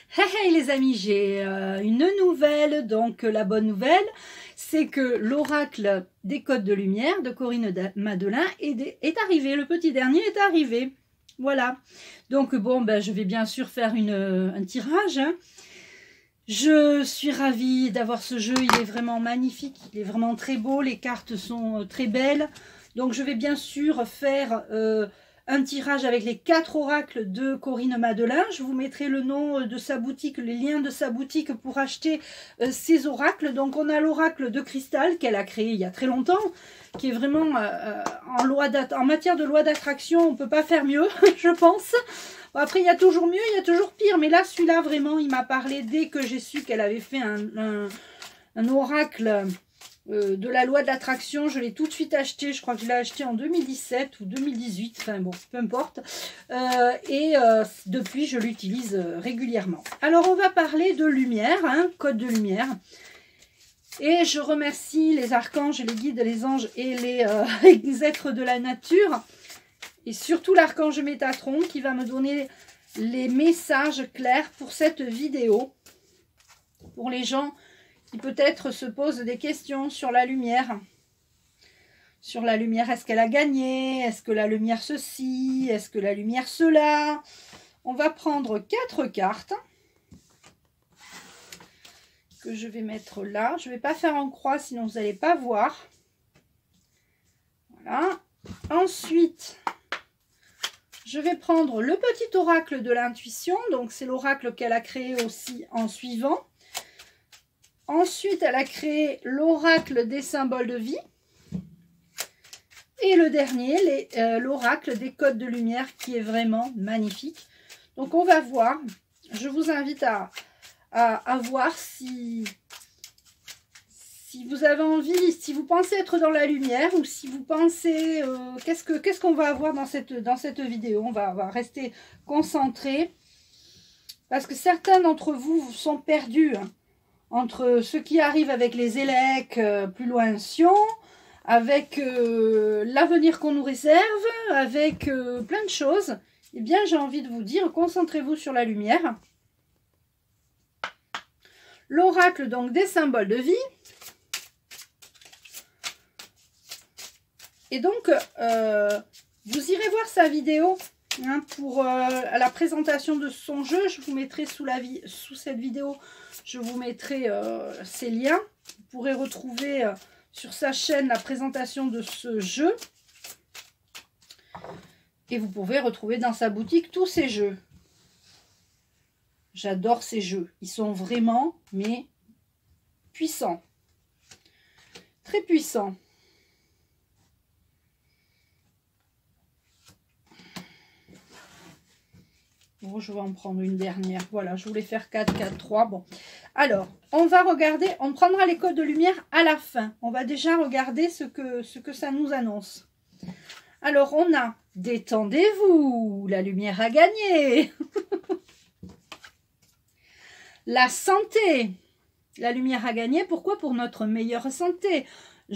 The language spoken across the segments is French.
Hey, hey les amis, j'ai une nouvelle. Donc la bonne nouvelle, c'est que l'oracle des codes de lumière de Corinne Madelin est arrivé. Le petit dernier est arrivé. Voilà. Donc bon, ben, je vais bien sûr faire un tirage. Hein. Je suis ravie d'avoir ce jeu. Il est vraiment magnifique. Il est vraiment très beau. Les cartes sont très belles. Donc je vais bien sûr faire un tirage avec les 4 oracles de Corinne Madelin. Je vous mettrai le nom de sa boutique, les liens de sa boutique pour acheter ces oracles. Donc on a l'oracle de cristal qu'elle a créé il y a très longtemps, qui est vraiment en matière de loi d'attraction, on ne peut pas faire mieux, je pense. Bon, après, il y a toujours mieux, il y a toujours pire. Mais là, celui-là, vraiment, il m'a parlé dès que j'ai su qu'elle avait fait un oracle de la loi de l'attraction. Je l'ai tout de suite acheté. Je crois que je l'ai acheté en 2017 ou 2018. Enfin bon, peu importe. Depuis, je l'utilise régulièrement. Alors, on va parler de lumière, hein, code de lumière. Et je remercie les archanges, les guides, les anges et les êtres de la nature. Et surtout l'archange Métatron qui va me donner les messages clairs pour cette vidéo. Pour les gens qui peut-être se posent des questions sur la lumière. Sur la lumière, est-ce qu'elle a gagné? Est-ce que la lumière ceci? Est-ce que la lumière cela? On va prendre 4 cartes. Que je vais mettre là. Je ne vais pas faire en croix, sinon vous n'allez pas voir. Voilà. Ensuite, je vais prendre le petit oracle de l'intuition. Donc, c'est l'oracle qu'elle a créé aussi en suivant. Ensuite, elle a créé l'oracle des symboles de vie. Et le dernier, l'oracle des codes de lumière qui est vraiment magnifique. Donc, on va voir. Je vous invite à voir si vous avez envie, si vous pensez être dans la lumière ou si vous pensez qu'est-ce qu'on va avoir dans cette vidéo. On va rester concentré parce que certains d'entre vous sont perdus hein, entre ce qui arrive avec les élèques plus loin Sion, avec l'avenir qu'on nous réserve, avec plein de choses. Eh bien, j'ai envie de vous dire, concentrez-vous sur la lumière. L'oracle donc des symboles de vie. Et donc, vous irez voir sa vidéo hein, pour la présentation de son jeu. Je vous mettrai sous cette vidéo, je vous mettrai ses liens. Vous pourrez retrouver sur sa chaîne la présentation de ce jeu. Et vous pouvez retrouver dans sa boutique tous ces jeux. J'adore ces jeux. Ils sont vraiment, mais puissants. Très puissants. Bon, je vais en prendre une dernière. Voilà, je voulais faire 4, 4, 3. Bon, alors, on va regarder. On prendra les codes de lumière à la fin. On va déjà regarder ce que ça nous annonce. Alors, on a « Détendez-vous, la lumière a gagné ». La santé. La lumière a gagné. Pourquoi? Pour notre meilleure santé.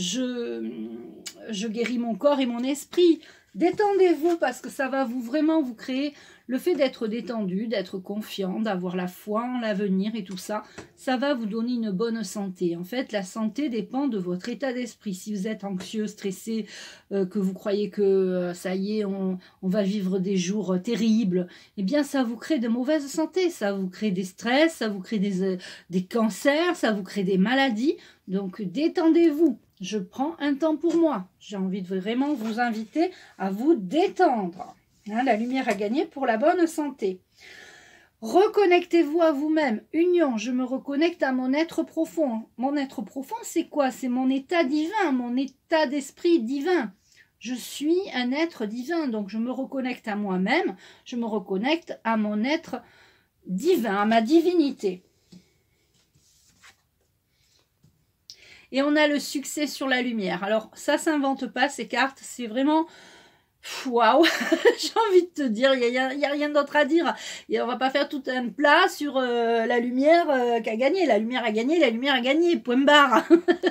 Je guéris mon corps et mon esprit. Détendez-vous parce que ça va vraiment vous créer le fait d'être détendu, d'être confiant, d'avoir la foi en l'avenir et tout ça. Ça va vous donner une bonne santé. En fait, la santé dépend de votre état d'esprit. Si vous êtes anxieux, stressé, que vous croyez que ça y est, on va vivre des jours terribles, eh bien, ça vous crée de mauvaises santé. Ça vous crée des stress, ça vous crée des cancers, ça vous crée des maladies. Donc, détendez-vous. Je prends un temps pour moi. J'ai envie de vraiment vous inviter à vous détendre. Hein, la lumière a gagné pour la bonne santé. Reconnectez-vous à vous-même. Union, je me reconnecte à mon être profond. Mon être profond, c'est quoi? C'est mon état divin, mon état d'esprit divin. Je suis un être divin, donc je me reconnecte à moi-même. Je me reconnecte à mon être divin, à ma divinité. Et on a le succès sur la lumière. Alors, ça s'invente pas, ces cartes. C'est vraiment... Waouh. J'ai envie de te dire, il n'y a rien d'autre à dire. Et on va pas faire tout un plat sur la lumière qui a gagné. La lumière a gagné, la lumière a gagné. Point barre.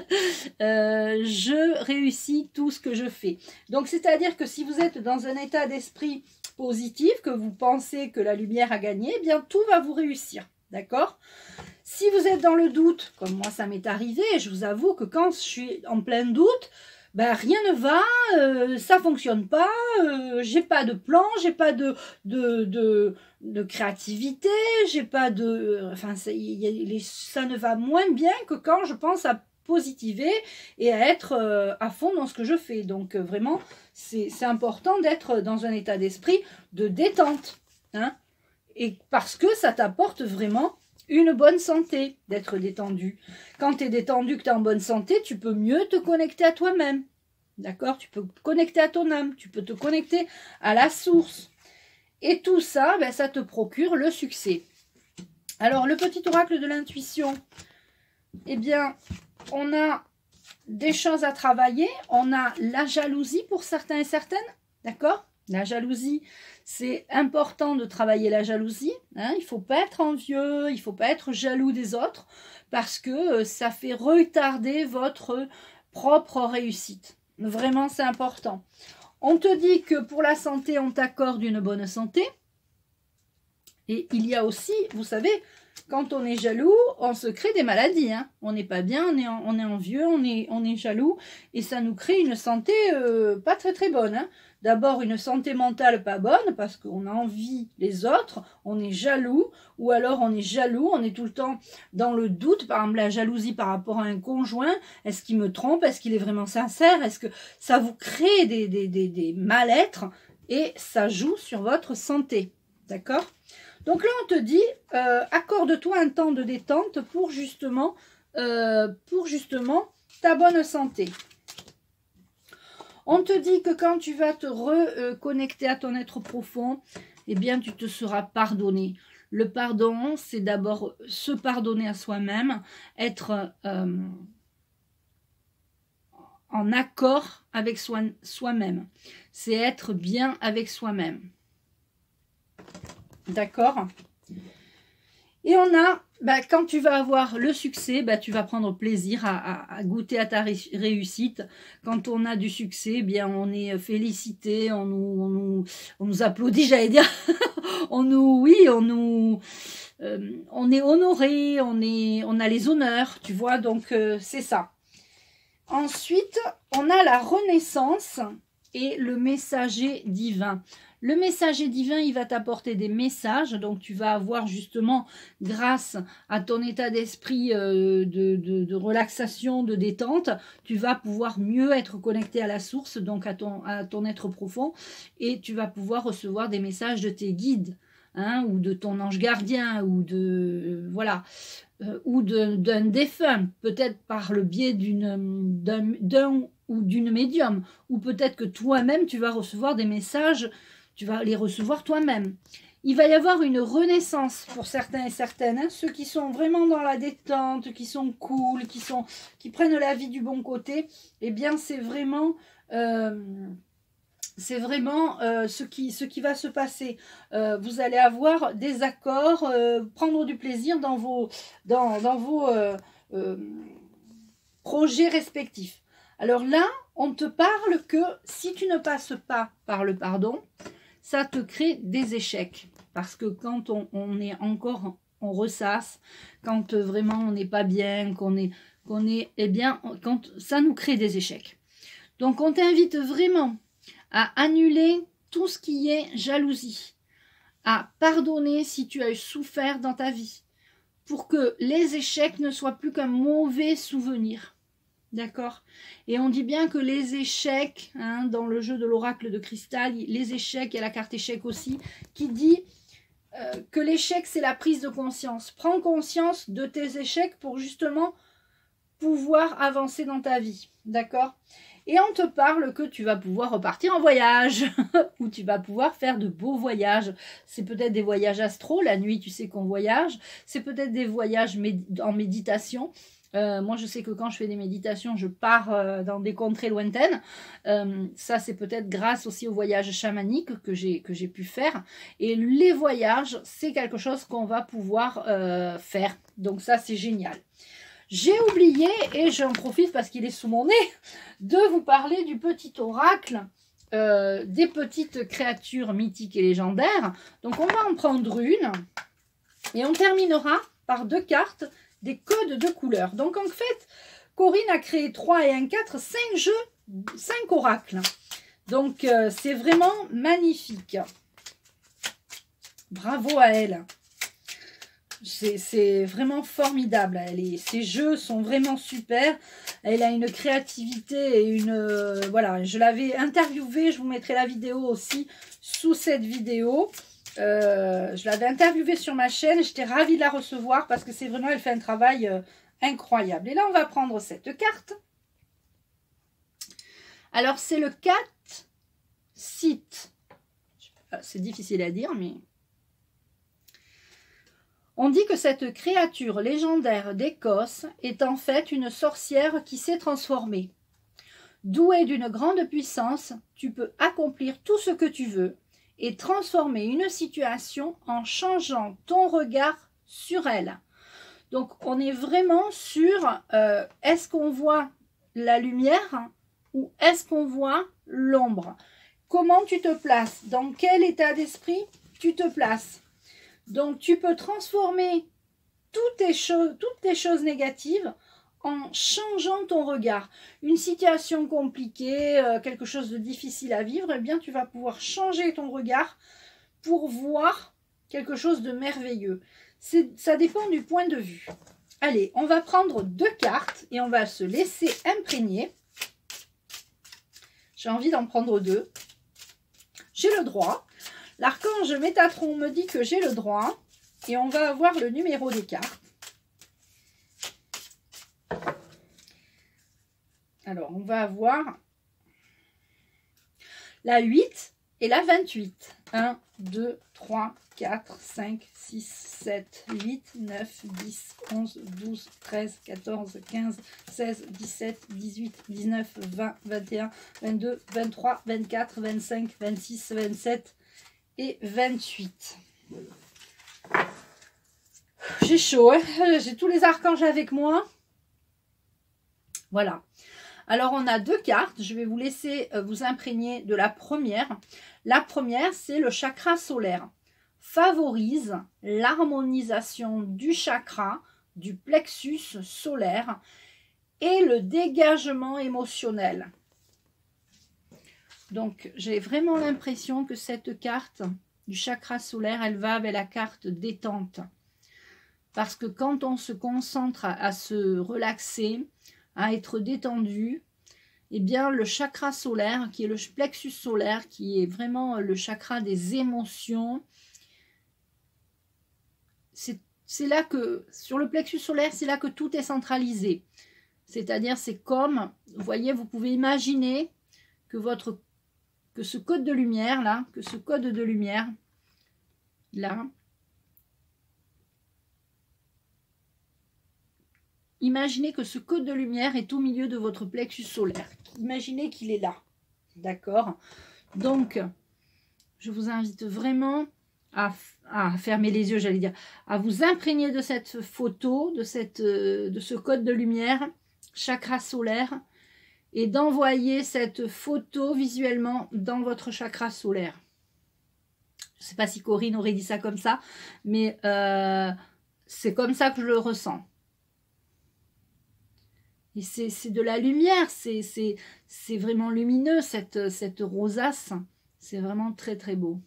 Je réussis tout ce que je fais. Donc, c'est-à-dire que si vous êtes dans un état d'esprit positif, que vous pensez que la lumière a gagné, eh bien, tout va vous réussir. D'accord? Si vous êtes dans le doute, comme moi ça m'est arrivé, je vous avoue que quand je suis en plein doute, ben, rien ne va, ça fonctionne pas, j'ai pas de plan, j'ai pas de créativité, j'ai pas de... Enfin, ça ne va moins bien que quand je pense à positiver et à être à fond dans ce que je fais. Donc vraiment, c'est important d'être dans un état d'esprit de détente. Hein, et parce que ça t'apporte vraiment une bonne santé d'être détendu. Quand tu es détendu, que tu es en bonne santé, tu peux mieux te connecter à toi-même. D'accord? Tu peux te connecter à ton âme, tu peux te connecter à la source. Et tout ça, ben, ça te procure le succès. Alors, le petit oracle de l'intuition, eh bien, on a des choses à travailler. On a la jalousie pour certains et certaines. D'accord? La jalousie, c'est important de travailler la jalousie. Hein, il ne faut pas être envieux, il ne faut pas être jaloux des autres parce que ça fait retarder votre propre réussite. Vraiment, c'est important. On te dit que pour la santé, on t'accorde une bonne santé. Et il y a aussi, vous savez, quand on est jaloux, on se crée des maladies. Hein. On n'est pas bien, on est envieux, on est jaloux. Et ça nous crée une santé pas très très bonne. Hein. D'abord, une santé mentale pas bonne parce qu'on a envie les autres, on est jaloux. Ou alors on est jaloux, on est tout le temps dans le doute. Par exemple, la jalousie par rapport à un conjoint. Est-ce qu'il me trompe? Est-ce qu'il est vraiment sincère? Est-ce que ça vous crée des mal-être? Et ça joue sur votre santé. D'accord? Donc là, on te dit, accorde-toi un temps de détente pour justement ta bonne santé. On te dit que quand tu vas te reconnecter à ton être profond, eh bien, tu te seras pardonné. Le pardon, c'est d'abord se pardonner à soi-même, être en accord avec soi-même. C'est être bien avec soi-même. D'accord? Et on a, quand tu vas avoir le succès, tu vas prendre plaisir à goûter à ta réussite. Quand on a du succès, bien on est félicité, on nous applaudit, j'allais dire. on est honoré, on a les honneurs, tu vois, donc c'est ça. Ensuite, on a la renaissance et le messager divin. Le messager divin, il va t'apporter des messages, donc tu vas avoir justement, grâce à ton état d'esprit de relaxation, de détente, tu vas pouvoir mieux être connecté à la source, donc à ton être profond, et tu vas pouvoir recevoir des messages de tes guides, hein, ou de ton ange gardien, ou de voilà, ou d'un défunt, peut-être par le biais d'un ou d'une médium, ou peut-être que toi-même tu vas recevoir des messages. Tu vas les recevoir toi-même. Il va y avoir une renaissance pour certains et certaines. Hein, ceux qui sont vraiment dans la détente, qui sont cool, qui prennent la vie du bon côté. Eh bien, c'est vraiment ce qui va se passer. Vous allez avoir des accords, prendre du plaisir dans vos projets respectifs. Alors là, on te parle que si tu ne passes pas par le pardon, ça te crée des échecs. Parce que quand on est encore, on ressasse, quand vraiment on n'est pas bien, eh bien, quand ça nous crée des échecs. Donc on t'invite vraiment à annuler tout ce qui est jalousie, à pardonner si tu as souffert dans ta vie, pour que les échecs ne soient plus qu'un mauvais souvenir. D'accord? Et on dit bien que les échecs, hein, dans le jeu de l'oracle de cristal, les échecs, il y a la carte échec aussi, qui dit que l'échec, c'est la prise de conscience. Prends conscience de tes échecs pour justement pouvoir avancer dans ta vie. D'accord? Et on te parle que tu vas pouvoir repartir en voyage, ou tu vas pouvoir faire de beaux voyages. C'est peut-être des voyages astro, la nuit tu sais qu'on voyage, c'est peut-être des voyages en méditation. Moi, je sais que quand je fais des méditations, je pars dans des contrées lointaines. Ça, c'est peut-être grâce aussi aux voyages chamaniques que j'ai pu faire. Et les voyages, c'est quelque chose qu'on va pouvoir faire. Donc ça, c'est génial. J'ai oublié, et j'en profite parce qu'il est sous mon nez, de vous parler du petit oracle des petites créatures mythiques et légendaires. Donc, on va en prendre une. Et on terminera par 2 cartes, des codes de couleurs. Donc en fait, Corinne a créé 3 et 1, 4, 5 jeux, 5 oracles. Donc c'est vraiment magnifique. Bravo à elle. C'est vraiment formidable. Ses jeux sont vraiment super. Elle a une créativité et une... voilà, je l'avais interviewée. Je vous mettrai la vidéo aussi sous cette vidéo. Je l'avais interviewée sur ma chaîne. J'étais ravie de la recevoir parce que c'est vraiment... Elle fait un travail incroyable. Et là, on va prendre cette carte. Alors, c'est le 4 Sith. C'est difficile à dire, mais... On dit que cette créature légendaire d'Écosse est en fait une sorcière qui s'est transformée. Douée d'une grande puissance, tu peux accomplir tout ce que tu veux et transformer une situation en changeant ton regard sur elle. Donc on est vraiment sur est-ce qu'on voit la lumière ou est-ce qu'on voit l'ombre? Comment tu te places? Dans quel état d'esprit tu te places? Donc, tu peux transformer toutes tes choses négatives en changeant ton regard. Une situation compliquée, quelque chose de difficile à vivre, eh bien, tu vas pouvoir changer ton regard pour voir quelque chose de merveilleux. Ça dépend du point de vue. Allez, on va prendre 2 cartes et on va se laisser imprégner. J'ai envie d'en prendre 2. J'ai le droit. L'archange Métatron me dit que j'ai le droit et on va avoir le numéro des cartes. Alors, on va avoir la 8 et la 28. 1, 2, 3, 4, 5, 6, 7, 8, 9, 10, 11, 12, 13, 14, 15, 16, 17, 18, 19, 20, 21, 22, 23, 24, 25, 26, 27 et 28. J'ai chaud, hein, j'ai tous les archanges avec moi. Voilà. Alors, on a 2 cartes. Je vais vous laisser vous imprégner de la première. La première, c'est le chakra solaire. Favorise l'harmonisation du chakra, du plexus solaire et le dégagement émotionnel. Donc, j'ai vraiment l'impression que cette carte du chakra solaire, elle va avec la carte détente. Parce que quand on se concentre à se relaxer, à être détendu, eh bien, le chakra solaire, qui est le plexus solaire, qui est vraiment le chakra des émotions, c'est là que, sur le plexus solaire, c'est là que tout est centralisé. C'est-à-dire, c'est comme, vous voyez, vous pouvez imaginer que ce code de lumière, là, imaginez que ce code de lumière est au milieu de votre plexus solaire. Imaginez qu'il est là. D'accord? Donc, je vous invite vraiment à fermer les yeux, j'allais dire, à vous imprégner de cette photo, de ce code de lumière, chakra solaire, et d'envoyer cette photo visuellement dans votre chakra solaire. Je ne sais pas si Corinne aurait dit ça comme ça, mais c'est comme ça que je le ressens. Et c'est de la lumière, c'est vraiment lumineux, cette rosace. C'est vraiment très très beau.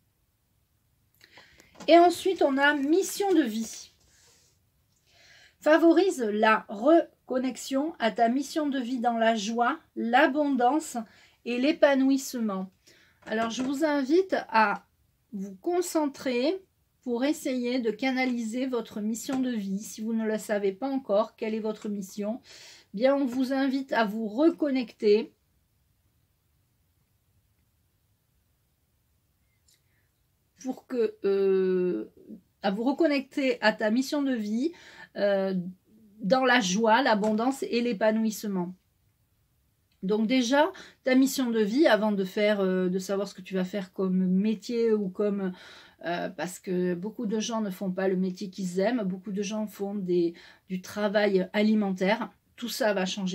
Et ensuite, on a mission de vie. Favorise la reconnexion à ta mission de vie dans la joie, l'abondance et l'épanouissement. Alors, je vous invite à vous concentrer pour essayer de canaliser votre mission de vie. Si vous ne le savez pas encore, quelle est votre mission? Bien, on vous invite à vous reconnecter pour que à vous reconnecter à ta mission de vie dans la joie, l'abondance et l'épanouissement. Donc déjà, ta mission de vie, avant de savoir ce que tu vas faire comme métier ou comme... parce que beaucoup de gens ne font pas le métier qu'ils aiment, beaucoup de gens font du travail alimentaire. Tout ça va changer.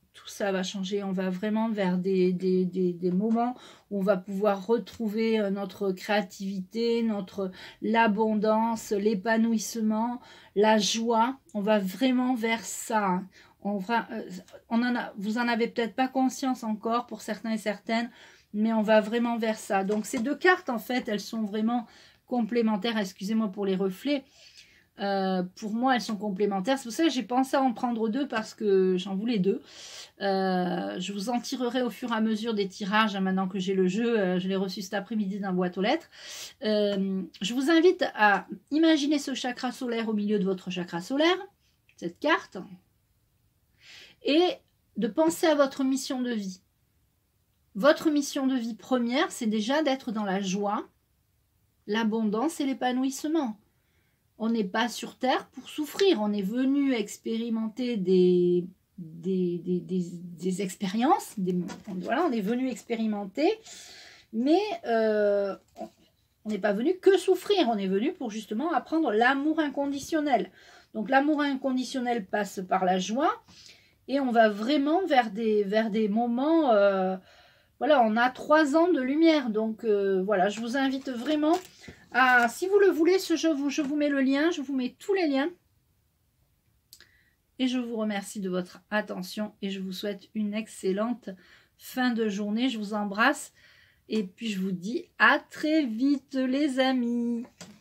tout ça va changer. On va vraiment vers des moments où on va pouvoir retrouver notre créativité, l'abondance, l'épanouissement, la joie. On va vraiment vers ça. Vous en avez peut-être pas conscience encore pour certains et certaines, mais on va vraiment vers ça. Donc ces deux cartes, en fait, elles sont vraiment complémentaires. Excusez-moi pour les reflets. Pour moi, elles sont complémentaires. C'est pour ça que j'ai pensé à en prendre deux parce que j'en voulais deux. Je vous en tirerai au fur et à mesure des tirages. Maintenant que j'ai le jeu, je l'ai reçu cet après-midi dans la boîte aux lettres. Je vous invite à imaginer ce chakra solaire au milieu de votre chakra solaire, cette carte, et de penser à votre mission de vie. Votre mission de vie première, c'est déjà d'être dans la joie, l'abondance et l'épanouissement. On n'est pas sur Terre pour souffrir, on est venu expérimenter des expériences, voilà, on est venu expérimenter, mais on n'est pas venu que souffrir, on est venu pour justement apprendre l'amour inconditionnel. Donc l'amour inconditionnel passe par la joie, et on va vraiment vers des moments... voilà, on a 3 ans de lumière, donc voilà, je vous invite vraiment à, si vous le voulez, je vous mets le lien, je vous mets tous les liens. Et je vous remercie de votre attention et je vous souhaite une excellente fin de journée. Je vous embrasse et puis je vous dis à très vite les amis.